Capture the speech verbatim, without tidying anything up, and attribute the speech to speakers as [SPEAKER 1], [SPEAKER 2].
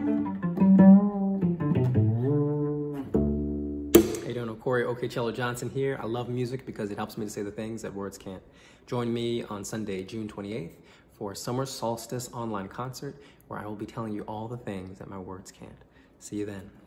[SPEAKER 1] Corey Okcello Johnson here. I love music because it helps me to say the things that words can't. Join me on Sunday, June twenty-eighth for a Summer Solstice online concert where I will be telling you all the things that my words can't. See you then.